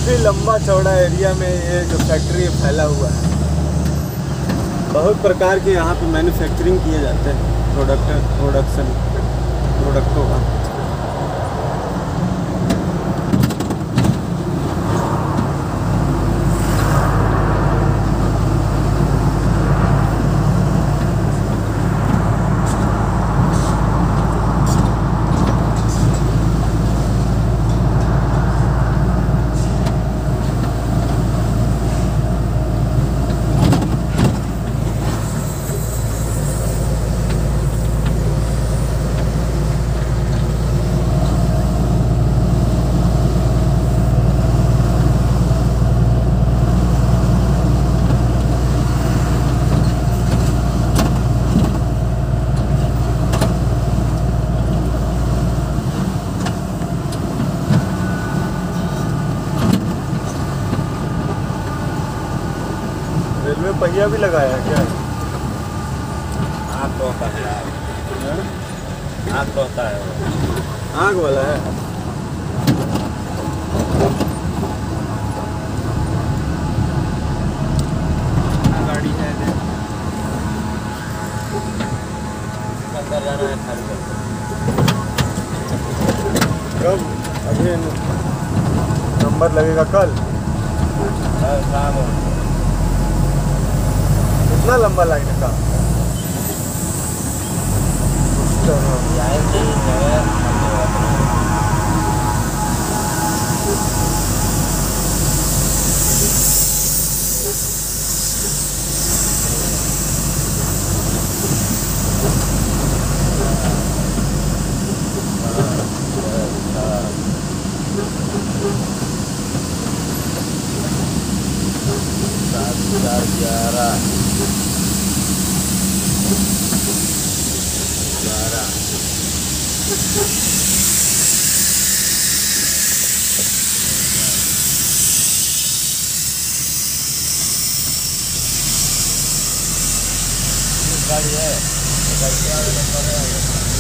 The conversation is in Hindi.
काफ़ी लंबा चौड़ा एरिया में ये जो फैक्ट्री फैला हुआ है। बहुत प्रकार के यहाँ पे मैन्युफैक्चरिंग किए जाते हैं प्रोडक्टों का। रेलवे पहिया भी लगाया है क्या? आग होता है, आग होता है, आग वाला है। गाड़ी है अंदर जाना है खाली कब? अभी नंबर लगेगा कल शाम। कितना लंबा लगने का? गाड़ी है, गाड़ी